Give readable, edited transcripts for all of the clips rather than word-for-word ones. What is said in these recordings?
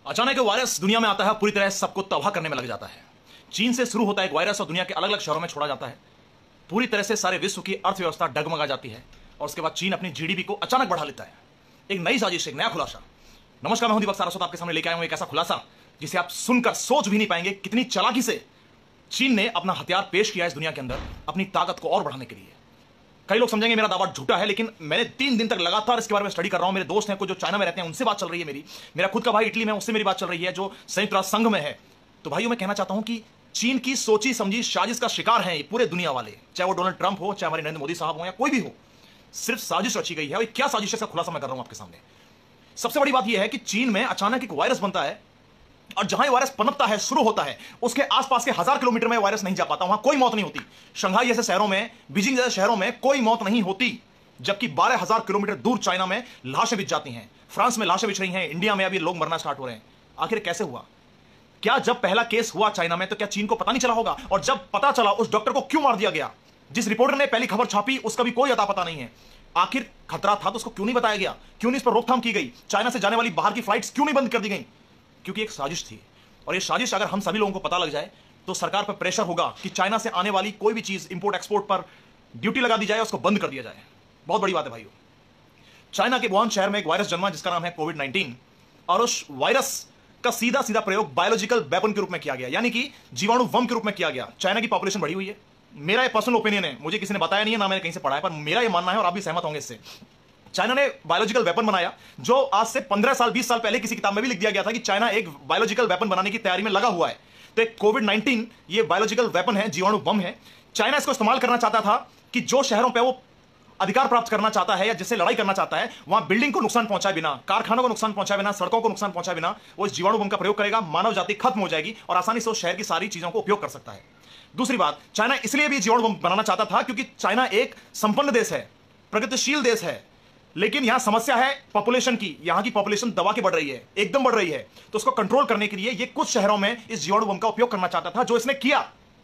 अचानक एक वायरस दुनिया में आता है, पूरी तरह सबको तबाह करने में लग जाता है। चीन से शुरू होता है एक वायरस और दुनिया के अलग अलग शहरों में छोड़ा जाता है। पूरी तरह से सारे विश्व की अर्थव्यवस्था डगमगा जाती है और उसके बाद चीन अपनी जीडीपी को अचानक बढ़ा लेता है। एक नई साजिश, एक नया खुलासा। नमस्कार, मैं हूं दीपक सारस्वत, आपके सामने लेके आया हूं एक ऐसा खुलासा जिसे आप सुनकर सोच भी नहीं पाएंगे कितनी चालाकी से चीन ने अपना हथियार पेश किया है इस दुनिया के अंदर अपनी ताकत को और बढ़ाने के लिए। कई लोग समझेंगे मेरा दावा झूठा है, लेकिन मैंने 3 दिन तक लगातार इसके बारे में स्टडी कर रहा हूं। मेरे दोस्त हैं कुछ जो चाइना में रहते हैं, उनसे बात चल रही है मेरा खुद का भाई इटली में, उससे मेरी बात चल रही है जो संयुक्त राष्ट्र संघ में है। तो भाइयों, मैं कहना चाहता हूं कि चीन की सोची समझी साजिश का शिकार है पूरे दुनिया वाले, चाहे वो डोनाल्ड ट्रंप हो, चाहे हमारे नरेंद्र मोदी साहब हो या कोई भी हो। सिर्फ साजिश रची गई है। और क्या साजिश है, इसका खुलासा मैं कर रहा हूं आपके सामने। सबसे बड़ी बात यह है कि चीन में अचानक एक वायरस बनता है और जहां ये वायरस पनपता है, शुरू होता है, उसके आसपास के 1000 किलोमीटर में वायरस नहीं जा पाता, वहां कोई मौत नहीं होती। शंघाई जैसे शहरों में, बीजिंग जैसे शहरों में कोई मौत नहीं होती, जबकि 12,000 किलोमीटर दूर चाइना में लाशें बिछ जाती हैं, फ्रांस में लाशें बिछ रही हैं, इंडिया में अभी लोग मरना स्टार्ट हो रहे हैं। आखिर कैसे हुआ? क्या जब पहला केस हुआ चाइना में तो क्या चीन को पता नहीं चला होगा? और जब पता चला, उस डॉक्टर को क्यों मार दिया गया? जिस रिपोर्टर ने पहली खबर छापी उसका भी कोई अता पता नहीं है। आखिर खतरा था तो उसको क्यों नहीं बताया गया? क्यों नहीं इस पर रोकथाम की गई? चाइना से जाने वाली बाहर की फ्लाइट्स क्यों नहीं बंद कर दी गई? क्योंकि एक साजिश थी। और ये साजिश अगर हम सभी लोगों को पता लग जाए तो सरकार पर प्रेशर होगा कि चाइना से आने वाली कोई भी चीज इंपोर्ट एक्सपोर्ट पर ड्यूटी लगा दी जाए, उसको बंद कर दिया जाए। बहुत बड़ी बात है भाइयों। चाइना के वुहान शहर में एक वायरस जन्मा जिसका नाम है कोविड-19, और उस वायरस का सीधा सीधा प्रयोग बायोलॉजिकल वेपन के रूप में किया गया, यानी कि जीवाणु बम के रूप में किया गया। चाइना की पॉपुलेशन बढ़ी हुई है। मेरा ये पर्सनल ओपिनियन है, मुझे किसी ने बताया नहीं है, ना मैंने कहीं से पढ़ा है, पर मेरा ये मानना है और आप भी सहमत होंगे इससे। चाइना ने बायोलॉजिकल वेपन बनाया जो आज से 15 साल 20 साल पहले किसी किताब में भी लिख दिया गया था कि चाइना एक बायोलॉजिकल वेपन बनाने की तैयारी में लगा हुआ है। तो एक कोविड-19 ये बायोलॉजिकल वेपन है, जीवाणु बम है। चाइना इसको इस्तेमाल करना चाहता था कि जो शहरों पे वो अधिकार प्राप्त करना चाहता है या जिससे लड़ाई करना चाहता है, वहां बिल्डिंग को नुकसान पहुंचाए बिना, कारखानों को नुकसान पहुंचाए बिना, सड़कों को नुकसान पहुंचाए बिना वो इस जीवाणु बम का प्रयोग करेगा। मानव जाति खत्म हो जाएगी और आसानी से उस शहर की सारी चीजों को उपयोग कर सकता है। दूसरी बात, चाइना इसलिए भी जीवाणु बम बनाना चाहता था क्योंकि चाइना एक संपन्न देश है, प्रगतिशील देश है, लेकिन यहां समस्या है पॉपुलेशन की। यहां की पॉपुलेशन दबा के बढ़ रही है, एकदम बढ़ रही है। तो उसको कंट्रोल करने के लिए ये कुछ शहरों में इस जीवाणु बम का उपयोग करना चाहता था, जो इसने किया।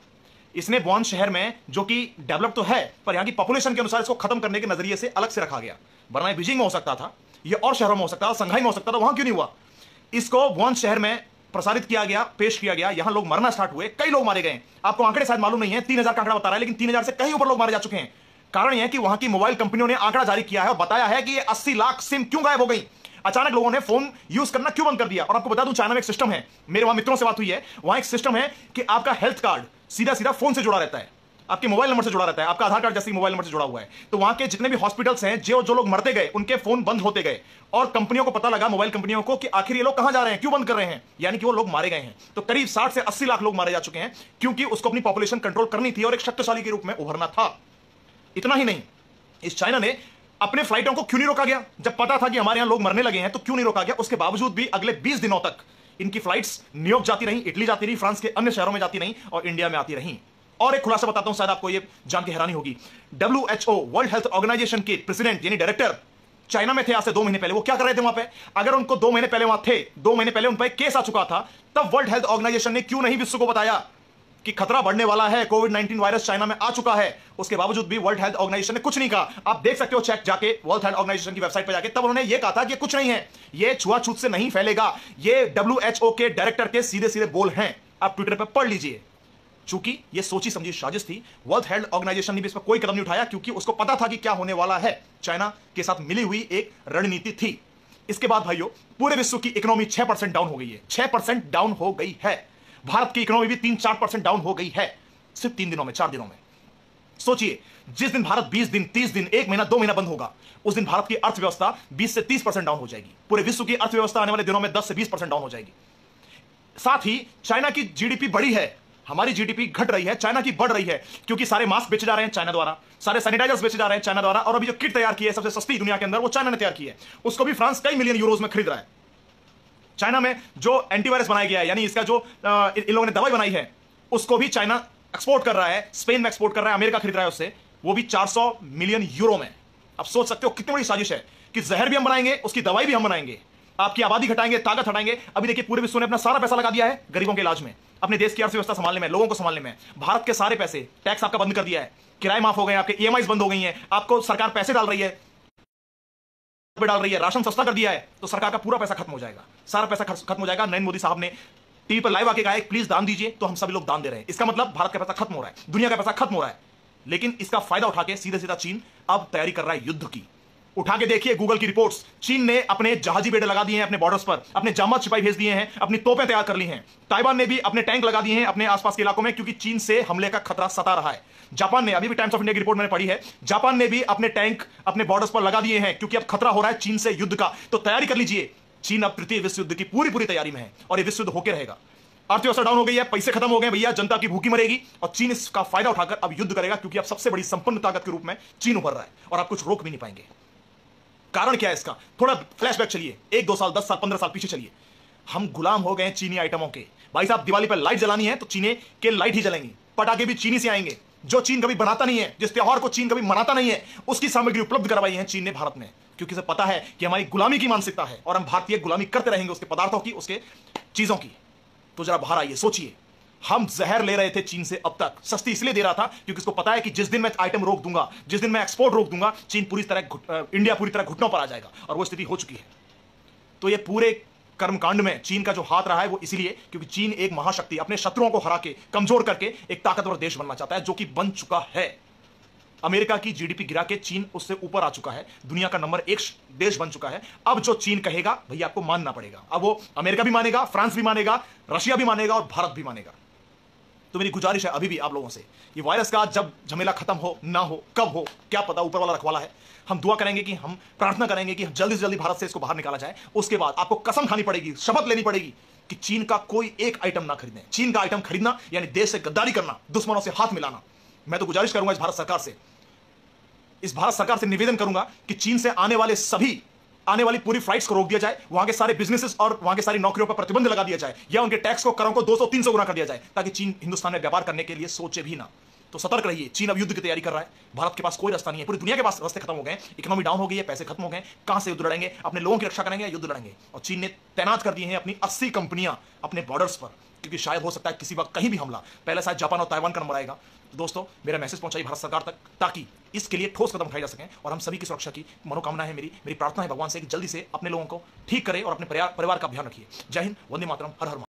इसने वुहान शहर में, जो कि डेवलप तो है, पर यहां की पॉपुलेशन के अनुसार इसको खत्म करने के नजरिए से अलग से रखा गया। वरना बीजिंग में हो सकता था, ये और शहरों में हो सकता था, संघाई में हो सकता था, वहां क्यों नहीं हुआ? इसको वुहान शहर में प्रसारित किया गया, पेश किया गया। यहां लोग मरना स्टार्ट हुए, कई लोग मारे गए। आपको आंकड़े शायद मालूम नहीं है, 3000 का आंकड़ा बता रहा है, लेकिन 3000 से कहीं ऊपर लोग मारे जा चुके हैं। कारण यह है कि वहां की मोबाइल कंपनियों ने आंकड़ा जारी किया है और बताया है कि ये 80 लाख सिम क्यों गायब हो गई। अचानक लोगों ने फोन यूज करना क्यों बंद कर दिया? और आपको बता दूं, चाइना में एक सिस्टम है, मेरे वहां मित्रों से बात हुई है, वहां एक सिस्टम है कि आपका हेल्थ कार्ड सीधा सीधा फोन से जुड़ा रहता है, आपके मोबाइल नंबर से जुड़ा रहता है, आपका आधार कार्ड जैसे मोबाइल नंबर से जुड़ा हुआ है। तो वहां के जितने भी हॉस्पिटल्स हैं, जो लोग मरते गए, उनके फोन बंद होते गए और कंपनियों को पता लगा, मोबाइल कंपनियों को, कि आखिर ये लोग कहां जा रहे हैं, क्यों बंद कर रहे हैं, यानी कि वो लोग मारे गए हैं। तो करीब 60 से 80 लाख लोग मारे जा चुके हैं, क्योंकि उसको अपनी पॉपुलेशन कंट्रोल करनी थी और एक शक्तिशाली के रूप में उभरना था। इतना ही नहीं, इस चाइना ने अपने फ्लाइटों को क्यों नहीं रोका गया? जब पता था कि हमारे यहां लोग मरने लगे हैं तो क्यों नहीं रोका गया? उसके बावजूद भी अगले 20 दिनों तक इनकी फ्लाइट्स न्यूयॉर्क जाती रही, इटली जाती रही, फ्रांस के अन्य शहरों में जाती रही और इंडिया में आती रही। और एक खुलासा बताता हूं, शायद आपको यह जान के हैरानी होगी। WHO, वर्ल्ड हेल्थ ऑर्गेनाइजेशन के प्रेसिडेंट यानी डायरेक्टर चाइना में थे आज से 2 महीने पहले। वो क्या कर रहे थे वहां पे? अगर उनको 2 महीने पहले वहां थे, 2 महीने पहले उन पर केस आ चुका था, तब वर्ल्ड हेल्थ ऑर्गेनाइजेशन ने क्यों नहीं विश्व को बताया कि खतरा बढ़ने वाला है, कोविड-19 वायरस चाइना में आ चुका है? उसके बावजूद भी वर्ल्ड हेल्थ ऑर्गेनाइजेशन ने कुछ नहीं कहा। आप देख सकते हो, चेक जाके वर्ल्ड हेल्थ ऑर्गेनाइजेशन की वेबसाइट पर जाके, तब उन्होंने यह कहा था कि कुछ नहीं है, ये छुआछूत से नहीं फैलेगा। ये WHO के डायरेक्टर के सीधे सीधे बोल हैं, आप ट्विटर पर पढ़ लीजिए। चूंकि ये सोची समझी साजिश थी, वर्ल्ड हेल्थ ऑर्गेनाइजेशन ने भी इस पर कोई कदम नहीं उठाया, क्योंकि उसको पता था कि क्या होने वाला है। चाइना के साथ मिली हुई एक रणनीति थी। इसके बाद भाइयों, पूरे विश्व की इकोनॉमी 6% डाउन हो गई है। 6% डाउन हो गई है। भारत की इकोनॉमी भी 3-4% डाउन हो गई है, सिर्फ 3 दिनों में, 4 दिनों में। सोचिए, जिस दिन भारत 20 दिन, 30 दिन, 1 महीना, 2 महीना बंद होगा, उस दिन भारत की अर्थव्यवस्था 20 से 30% डाउन हो जाएगी। पूरे विश्व की अर्थव्यवस्था आने वाले दिनों में 10 से 20% डाउन हो जाएगी। साथ ही चाइना की जीडीपी बढ़ी है, हमारी जीडीपी घट रही है, चाइना की बढ़ रही है, क्योंकि सारे मास्क बेचे जा रहे हैं चाइना द्वारा, सारे सैनिटाइजर्स बेचे जा रहे हैं चाइना द्वारा, और अभी जो किट तैयार की है सबसे सस्ती दुनिया के अंदर, वो चाइना ने तैयार की है। उसको भी फ्रांस कई मिलियन यूरोज में खरीद रहा है। चाइना में जो एंटीवायरस बनाया गया है, यानी इसका जो इन लोगों ने दवाई बनाई है, उसको भी चाइना एक्सपोर्ट कर रहा है, स्पेन में एक्सपोर्ट कर रहा है, अमेरिका खरीद रहा है उससे, वो भी 400 मिलियन यूरो में। आप सोच सकते हो कितनी बड़ी साजिश है कि जहर भी हम बनाएंगे, उसकी दवाई भी हम बनाएंगे, आपकी आबादी घटाएंगे, ताकत हटाएंगे। अभी देखिए, पूरे विश्व ने अपना सारा पैसा लगा दिया है गरीबों के इलाज में, अपने देश की अर्थव्यवस्था संभालने में, लोगों को संभालने में। भारत के सारे पैसे, टैक्स आपका बंद कर दिया है, किराए माफ हो गए, आपके EMIs बंद हो गई हैं, आपको सरकार पैसे डाल रही है, पे डाल रही है, राशन सस्ता कर दिया है, तो सरकार का पूरा पैसा खत्म हो जाएगा, सारा पैसा खत्म हो जाएगा। नरेंद्र मोदी साहब ने टीवी पर लाइव आके कहा है प्लीज दान दीजिए, तो हम सभी लोग दान दे रहे हैं। इसका मतलब भारत का पैसा खत्म हो रहा है, दुनिया का पैसा खत्म हो रहा है। लेकिन इसका फायदा उठा के सीधे सीधा चीन अब तैयारी कर रहा है युद्ध की। उठा के देखिए गूगल की रिपोर्ट्स, चीन ने अपने जहाजी बेड़े लगा दिए हैं अपने बॉर्डर्स पर, अपने जामत सिपाही भेज दिए हैं, अपनी तोपें तैयार कर ली हैं। ताइवान ने भी अपने टैंक लगा दिए हैं अपने आसपास के इलाकों में, क्योंकि चीन से हमले का खतरा सता रहा है। जापान ने, अभी भी टाइम्स ऑफ इंडिया की रिपोर्ट मैंने पढ़ी है, जापान ने भी अपने टैंक अपने बॉर्डर्स पर लगा दिए हैं, क्योंकि अब खतरा हो रहा है चीन से युद्ध का। तो तैयारी कर लीजिए, चीन अब तृतीय विश्व युद्ध की पूरी तैयारी में है और ये विश्व युद्ध होकर रहेगा। अर्थव्यवस्था डाउन हो गई है, पैसे खत्म हो गए भैया, जनता की भूखी मरेगी और चीन इसका फायदा उठाकर अब युद्ध करेगा, क्योंकि अब सबसे बड़ी संपन्न ताकत के रूप में चीन उभर रहा है और आप कुछ रोक भी नहीं पाएंगे। कारण क्या है इसका? थोड़ा फ्लैशबैक चलिए, 1 2 साल 10 साल 15 साल पीछे चलिए। हम गुलाम हो गए चीनी आइटमों के। भाई साहब, दिवाली पर लाइट जलानी है तो चीनी के लाइट ही जलेंगी, पटाखे भी चीनी से आएंगे। जो चीन कभी बनाता नहीं है, जिस त्योहार को चीन कभी मनाता नहीं है, उसकी सामग्री उपलब्ध करवाई है चीन ने भारत में, क्योंकि उसे पता है कि हमारी गुलामी की मानसिकता है और हम भारतीय गुलामी करते रहेंगे उसके पदार्थों की, उसके चीजों की। तो जरा बाहर आइए, सोचिए, हम जहर ले रहे थे चीन से अब तक, सस्ती इसलिए दे रहा था क्योंकि उसको पता है कि जिस दिन मैं आइटम रोक दूंगा, जिस दिन मैं एक्सपोर्ट रोक दूंगा, चीन इंडिया पूरी तरह घुटनों पर आ जाएगा, और वो स्थिति हो चुकी है। तो ये पूरे कर्मकांड में चीन का जो हाथ रहा है वो इसलिए क्योंकि चीन एक महाशक्ति, अपने शत्रुओं को हरा के, कमजोर करके एक ताकतवर देश बनना चाहता है, जो कि बन चुका है। अमेरिका की जीडीपी गिरा के चीन उससे ऊपर आ चुका है, दुनिया का नंबर 1 देश बन चुका है। अब जो चीन कहेगा भैया आपको मानना पड़ेगा। अब वो अमेरिका भी मानेगा, फ्रांस भी मानेगा, रशिया भी मानेगा और भारत भी मानेगा। तो मेरी गुजारिश है अभी भी आप लोगों से, ये वायरस का जब झमेला खत्म हो ना हो, कब हो क्या पता, ऊपर वाला रखवाला है। हम दुआ करेंगे कि, हम प्रार्थना करेंगे कि जल्दी से जल्दी भारत से इसको बाहर निकाला जाए। उसके बाद आपको कसम खानी पड़ेगी, शपथ लेनी पड़ेगी कि चीन का कोई एक आइटम ना खरीदें। चीन का आइटम खरीदना यानी देश से गद्दारी करना, दुश्मनों से हाथ मिलाना। मैं तो गुजारिश करूंगा इस भारत सरकार से निवेदन करूंगा कि चीन से आने वाली पूरी फ्लाइट्स को रोक दिया जाए, वहां के सारे बिजनेसेस और वहां के सारी नौकरियों पर प्रतिबंध लगा दिया जाए, या उनके टैक्स को, करों को 200-300 गुना कर दिया जाए, ताकि चीन हिंदुस्तान में व्यापार करने के लिए सोचे भी ना। तो सतर्क रहिए, चीन अब युद्ध की तैयारी कर रहा है, भारत के पास कोई रास्ता नहीं है, पूरी दुनिया के पास रास्ते खत्म हो गए, इकोनॉमी डाउन हो गई है, पैसे खत्म हो गए, कहां से युद्ध लड़ेंगे? अपने लोगों की रक्षा करेंगे या युद्ध लड़ेंगे? और चीन ने तैनात कर दिए हैं अपनी 80 कंपनियां अपने बॉर्डर्स पर, क्योंकि शायद हो सकता है किसी वक्त कहीं भी हमला, पहले शायद जापान और ताइवान का नंबर आएगा। तो दोस्तों, मेरा मैसेज पहुंचाइए भारत सरकार तक, ताकि इसके लिए ठोस कदम उठाए जा सकें और हम सभी की सुरक्षा की मनोकामना है। मेरी प्रार्थना है भगवान से कि जल्दी से अपने लोगों को ठीक करे और अपने परिवार का ध्यान रखिए। जय हिंद, वंदे मातरम, हर हर